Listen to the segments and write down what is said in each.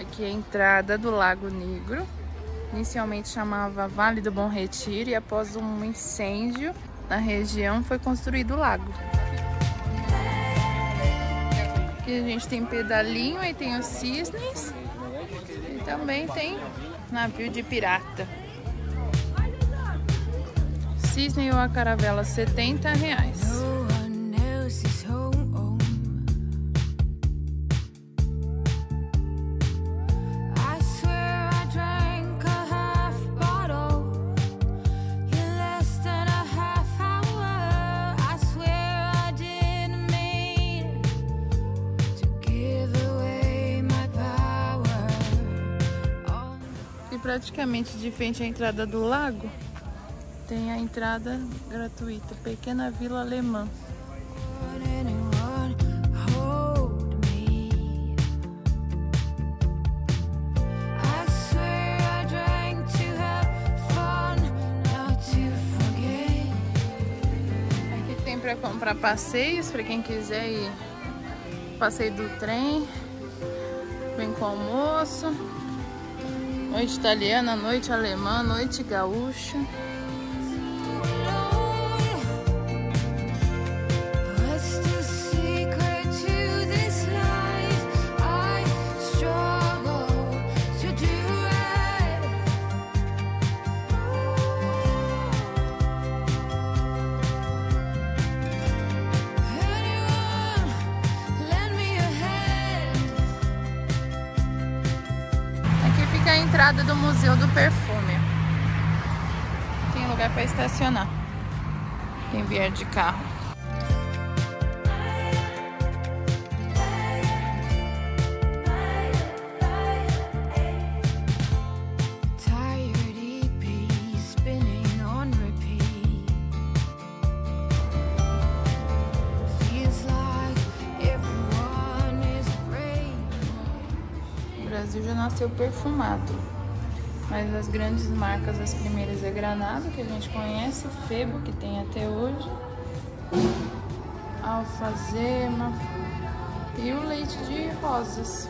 Aqui é a entrada do Lago Negro. Inicialmente chamava Vale do Bom Retiro e após um incêndio na região foi construído o lago. Aqui a gente tem pedalinho, aí tem os cisnes e também tem navio de pirata. Cisne ou a caravela, R$70. Praticamente de frente à entrada do lago, tem a entrada gratuita, Pequena Vila Alemã. Aqui tem para comprar passeios, para quem quiser ir, passeio do trem, vem com almoço. Noite italiana, noite alemã, noite gaúcha. A entrada do Museu do Perfume. Tem lugar para estacionar quem vier de carro. O Brasil já nasceu perfumado, mas as grandes marcas, as primeiras é Granado, que a gente conhece, Febo, que tem até hoje, Alfazema e o leite de rosas.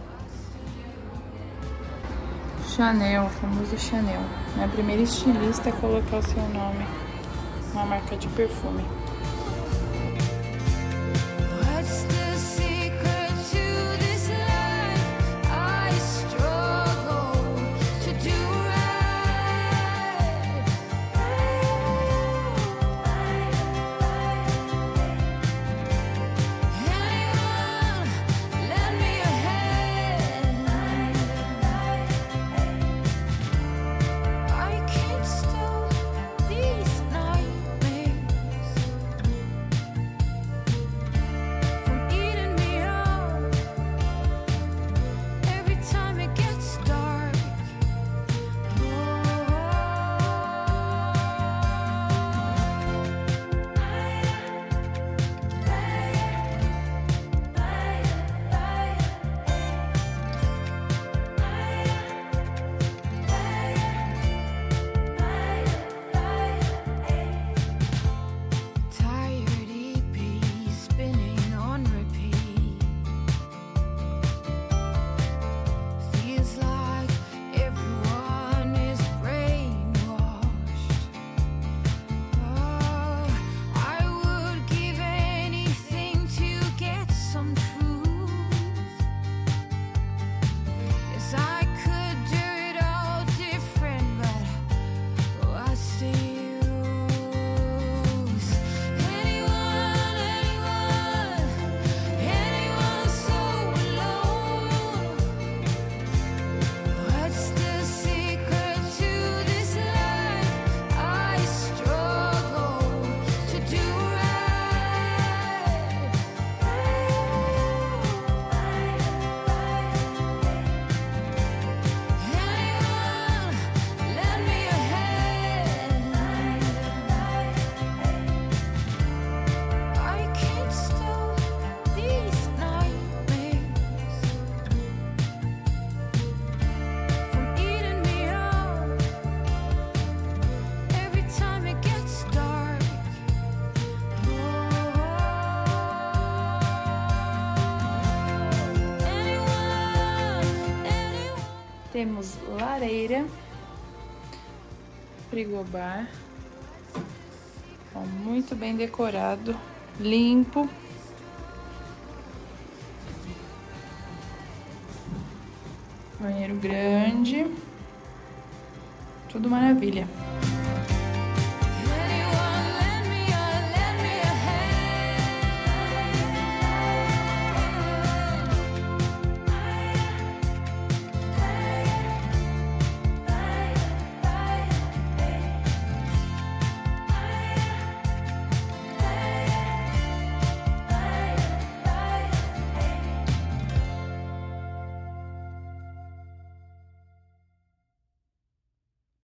Chanel, o famoso Chanel, é a primeira estilista a colocar o seu nome, uma marca de perfume. Temos lareira, frigobar, ó, muito bem decorado, limpo. Banheiro grande, tudo maravilha.